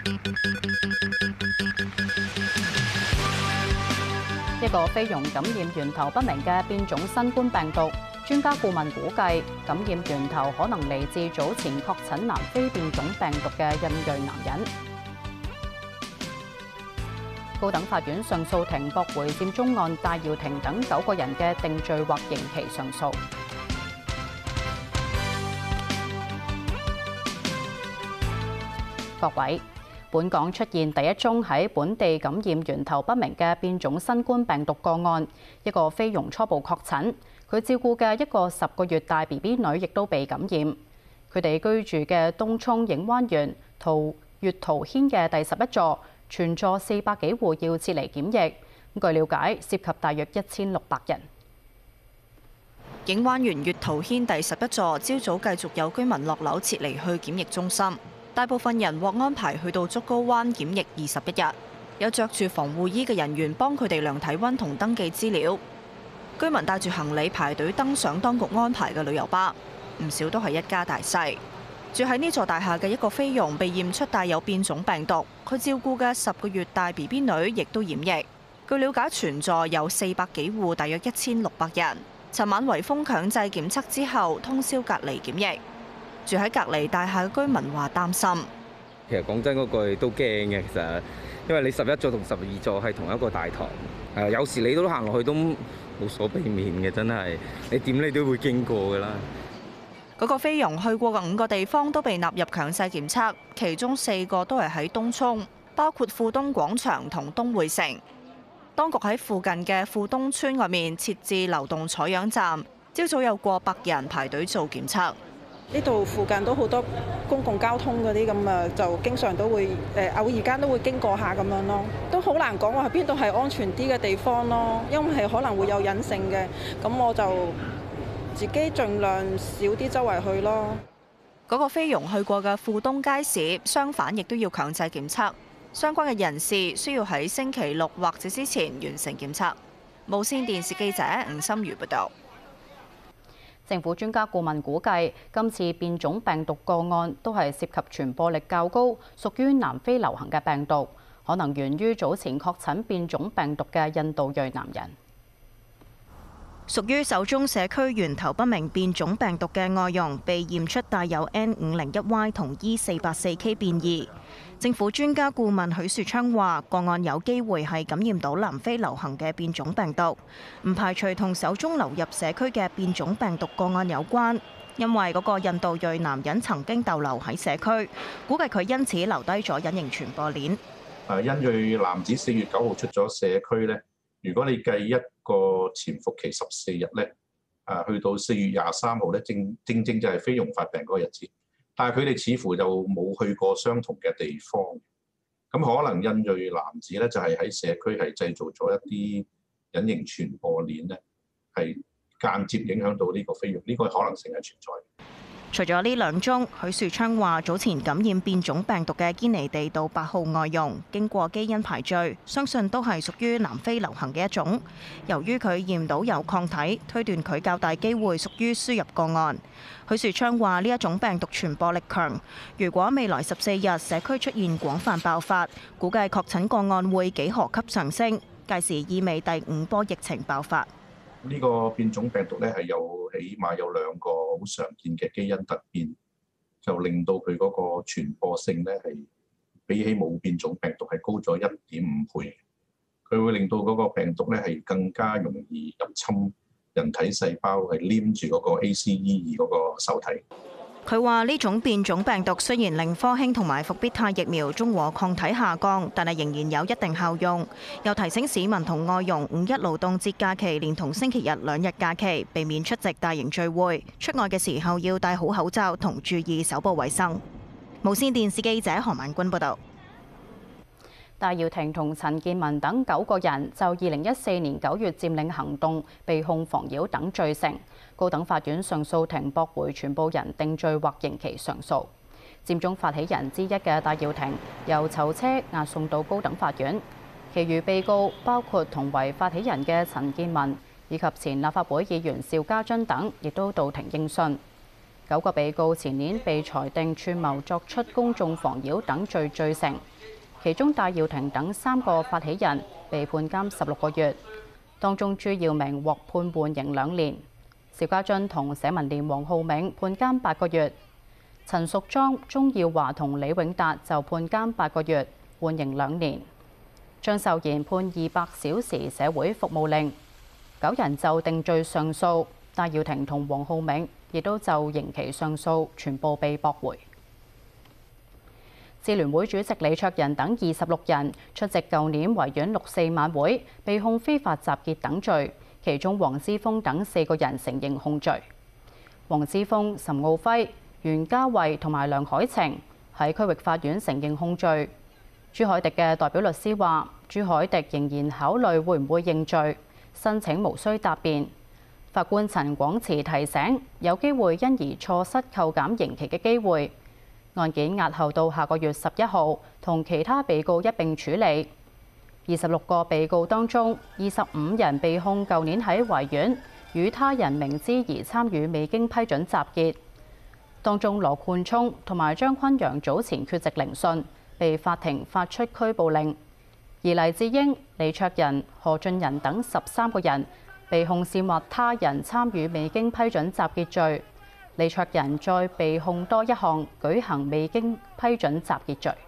一個菲傭感染源頭不明嘅變種新冠病毒，專家顧問估計感染源頭可能嚟自早前確診南非變種病毒嘅印裔男人。高等法院上訴庭駁回佔中案戴耀廷等9個人嘅定罪或刑期上訴。各位，本港出現第一宗喺本地感染源頭不明嘅變種新冠病毒個案，一個菲傭初步確診，佢照顧嘅一個10個月大 BB 女亦都被感染。佢哋居住嘅東涌影灣園月桃軒嘅第11座，全座400幾戶要撤離檢疫。據了解，涉及大約1600人。 影灣園月桃軒第11座，朝早繼續有居民落樓撤離去檢疫中心。大部分人獲安排去到竹篙灣檢疫21日，有着住防護衣嘅人員幫佢哋量體温同登記資料。居民帶住行李排隊登上當局安排嘅旅遊巴，唔少都係一家大細。住喺呢座大廈嘅一個菲傭被驗出帶有變種病毒，佢照顧嘅10個月大 BB 女亦都染疫。據了解，全座有400幾戶，大約1600人。尋晚圍封強制檢測之後，通宵隔離檢疫。住喺隔離大廈嘅居民話擔心。 其實講真嗰句都驚嘅，其實因為你11座同12座係同一個大堂，有時你都行落去都無所避免嘅，真係你點你都會經過㗎啦。 嗰個菲傭去過嘅5個地方都被納入強制檢測，其中4個都係喺東涌，包括富東廣場同東匯城。當局喺附近嘅富東村外面設置流動採樣站，朝早有過百人排隊做檢測。 呢度附近都好多公共交通嗰啲咁啊，就經常都會偶爾間都會經過下咁樣咯，都好難講話邊度係安全啲嘅地方咯，因為係可能會有隱性嘅，咁我就自己盡量少啲周圍去咯。 嗰個菲傭去過嘅富東街市，相反亦都要強制檢測，相關嘅人士需要喺星期6或者之前完成檢測。無線電視記者吳心如報導。 政府專家顧問估計，今次變種病毒個案都係涉及傳播力較高，屬於南非流行嘅病毒，可能源於早前確診變種病毒嘅印度裔男人。 屬於首宗社區源頭不明變種病毒嘅外傭被驗出帶有 N501Y 同 E484K 變異。政府專家顧問許樹昌話：個案有機會係感染到南非流行嘅變種病毒，唔排除同首宗流入社區嘅變種病毒個案有關。因為嗰個印度裔男人曾經逗留喺社區，估計佢因此留低咗隱形傳播鏈。 印裔男子4月9號出咗社區咧，如果你計一個潛伏期14日咧，去到4月23號咧，正就係菲傭發病嗰個日子。但係佢哋似乎就冇去過相同嘅地方，咁可能印裔男子咧就係喺社區係製造咗一啲隱形傳播鏈咧，係間接影響到呢個菲傭，呢個可能性係存在。 除咗呢2宗，許樹昌話早前感染變種病毒嘅堅尼地道8號外傭，經過基因排序，相信都係屬於南非流行嘅一種。由於佢驗到有抗體，推斷佢較大機會屬於輸入個案。許樹昌話呢一種病毒傳播力強，如果未來14日社區出現廣泛爆發，估計確診個案會幾何級上升，屆時意味第5波疫情爆發。 呢個變種病毒咧係起碼有2個好常見嘅基因突變，就令到佢嗰個傳播性咧係比起冇變種病毒係高咗1.5倍。佢會令到嗰個病毒咧係更加容易入侵人體細胞，係黏住嗰個 ACE2嗰個受體。 佢話呢種變種病毒雖然令科興同埋復必泰疫苗中和抗體下降，但係仍然有一定效用。又提醒市民同外傭5一勞動節假期連同星期日2日假期，避免出席大型聚會。出外嘅時候要戴好口罩同注意手部衛生。無線電視記者何萬君報導。 戴耀廷同陳健民等9個人就2014年9月佔領行動被控妨擾等罪成，高等法院上訴庭駁回全部人定罪或刑期上訴。佔中發起人之一嘅戴耀廷由囚車押送到高等法院，其餘被告包括同為發起人嘅陳健民以及前立法會議員邵家臻等，亦都到庭應訊。 9個被告前年被裁定串謀作出公眾妨擾等罪罪成，其中戴耀廷等3個發起人被判監16個月，當中朱耀明獲判緩刑2年，邵家臻同社民連黃浩銘判監8個月，陳淑莊、鍾耀華同李永達就判監8個月，緩刑2年。張秀賢判200小時社會服務令，9人就定罪上訴，戴耀廷同黃浩銘亦都就刑期上訴，全部被駁回。支聯會主席李卓人等26人出席舊年維園6四晚會，被控非法集結等罪，其中黃之鋒等4個人承認控罪。黃之鋒、岑敖暉、袁嘉蔚同埋梁凱晴喺區域法院承認控罪。朱凱迪嘅代表律師話：朱凱迪仍然考慮會唔會認罪，申請無需答辯。法官陳廣慈提醒，有機會因而錯失扣減刑期嘅機會。案件押後到下個月11號，同其他被告一並處理。26個被告當中，25人被控舊年喺維園與他人明知而參與未經批准集結。當中羅冠聰同埋張坤陽早前缺席聆訊，被法庭發出拘捕令，而黎智英、李卓人、何俊仁等13個人被控煽惑他人參與未經批准集結罪。李卓人再被控多一項舉行未經批准集結罪。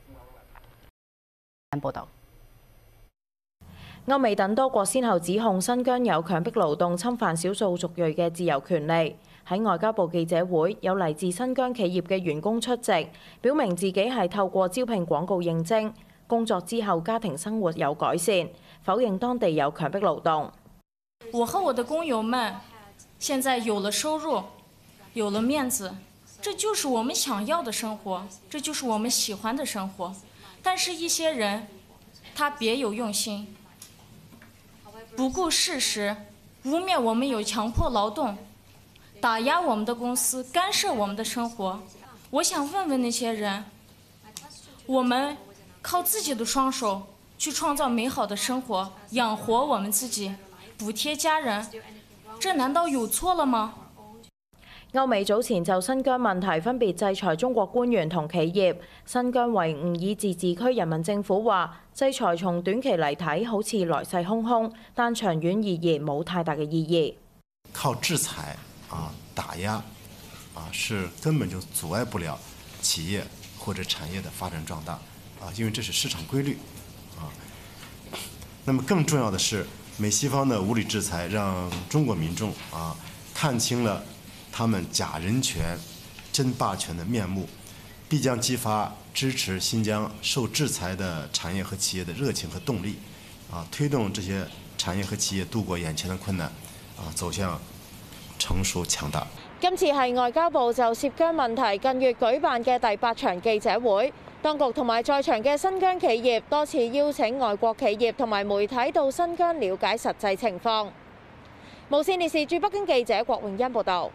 報導， 歐美等多國先後指控新疆有強迫勞動、侵犯少數族裔嘅自由權利。喺外交部記者會，有嚟自新疆企業嘅員工出席，表明自己係透過招聘廣告應徵，工作之後家庭生活有改善，否認當地有強迫勞動。 我和我的工友們現在有了收入，有了面子，這就是我們想要的生活，這就是我們喜歡的生活。但是一些人，他別有用心，不顧事實，污蔑我們有強迫勞動，打壓我們的公司，干涉我們的生活。我想問問那些人，我們靠自己的雙手去創造美好的生活，養活我們自己，補貼家人，這難道有錯了嗎？ 歐美早前就新疆問題分別制裁中國官員同企業。新疆維吾爾自治區人民政府話，制裁從短期嚟睇好似來勢洶洶，但長遠而言冇太大嘅意義。 靠制裁打壓是根本就阻礙不了企業或者產業的發展壯大因為這是市場規律那麼更重要的是，美西方的無理制裁讓中國民眾看清了他們假人權、真霸權的面目，必將激發支持新疆受制裁的產業和企業的熱情和動力推動這些產業和企業度過眼前的困難走向成熟強大。 今次係外交部就涉疆問題近月舉辦嘅第8場記者會，當局同埋在場嘅新疆企業多次邀請外國企業同埋媒體到新疆了解實際情況。無線電視駐北京記者郭永欣報導。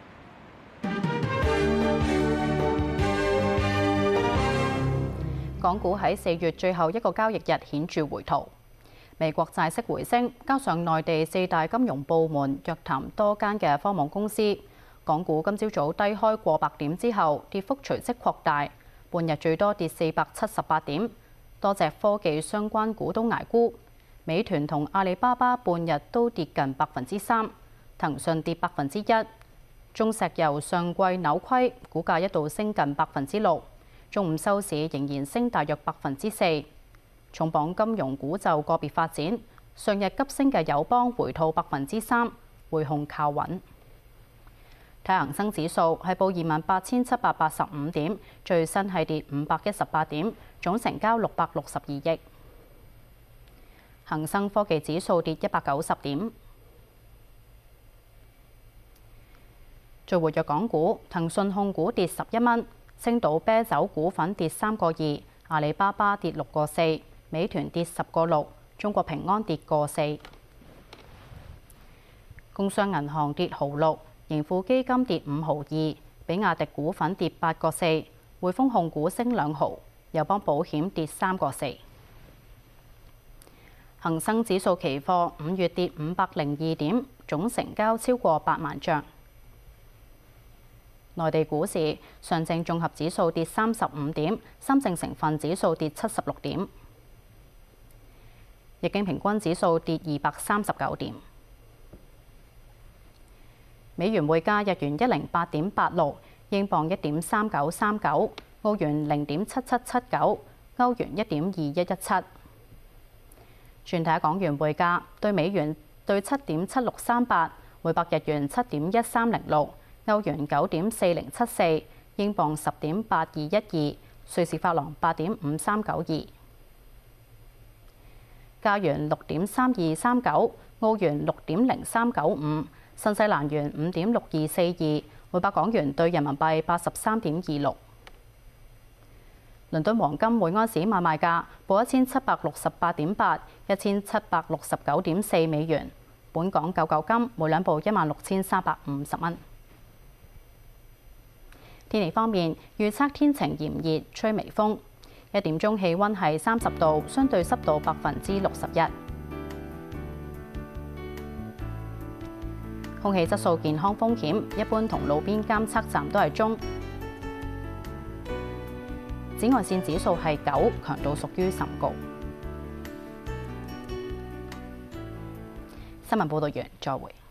港股喺4月最後一個交易日顯著回吐，美國債息回升，加上內地4大金融部門約談多間嘅科網公司，港股今朝早低開過百點之後，跌幅隨即擴大，半日最多跌478點，多隻科技相關股都捱沽，美團同阿里巴巴半日都跌近3%，騰訊跌1%，中石油上季扭虧，股價一度升近6%。中午收市仍然升大約4%，重磅金融股就個別發展，上日急升嘅友邦回吐3%，匯控靠穩。睇恒生指數係報28,785點，最新係跌518點，總成交662億。恒生科技指數跌190點。最活躍港股，騰訊控股跌11蚊。星島啤酒股份跌3個2，阿里巴巴跌6個4，美團跌10個6，中國平安跌個4，工商銀行跌毫6，盈富基金跌5毫2，比亞迪股份跌8個4，匯豐控股升2毫，友邦保險跌3個4。恒生指數期貨5月跌502點，總成交超過8萬張。 內地股市，上證綜合指數跌35點，深證成分指數跌76點，日經平均指數跌239點。美元匯價：日元108.86，英鎊1.3939，澳元0.7779，歐元1.2117。全體港元匯價對美元對7.7638，每百日元7.1306，歐元9.4074，英鎊10.8212，瑞士法郎8.5392，加元6.3239，澳元6.0395。新西蘭元5.6242，每百港元對人民幣83.26。倫敦黃金每安士買賣價報1768.8、1769.4美元。本港99金每兩報16350蚊。天氣方面，預測天晴炎熱，吹微風。1點鐘氣温係30度，相對濕度61%。空氣質素健康風險一般同路邊監測站都係中。紫外線指數係9，強度屬於甚高。新聞報導完，再會。